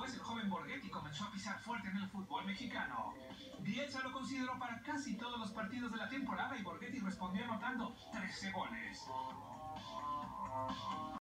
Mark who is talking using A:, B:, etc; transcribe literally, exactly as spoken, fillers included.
A: después, el joven Borghetti comenzó a pisar fuerte en el fútbol mexicano. Bielsa lo consideró para casi todos los partidos de la temporada y Borghetti respondió anotando trece goles.